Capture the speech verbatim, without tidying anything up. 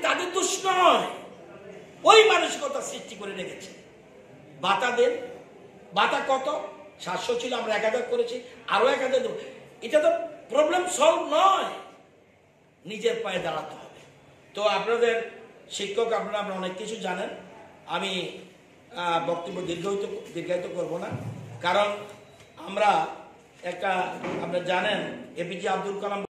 তাদের দোষ নয়, ওই মানসিকতা সৃষ্টি করে রেখেছে। ভাতা দেন, ভাতা কত? সাতশো ছিল, আমরা এক হাজার করেছি, আরো এক হাজার দেবো। এটা তো প্রবলেম সলভ নয়, নিজের পায়ে দাঁড়াতে হবে। তো আপনাদের শিক্ষক, আপনারা আপনারা অনেক কিছু জানেন, আমি বক্তব্য দীর্ঘায়িত দীর্ঘায়িত করবো না, কারণ আমরা একটা, আপনারা জানেন এপিজে আব্দুল কালাম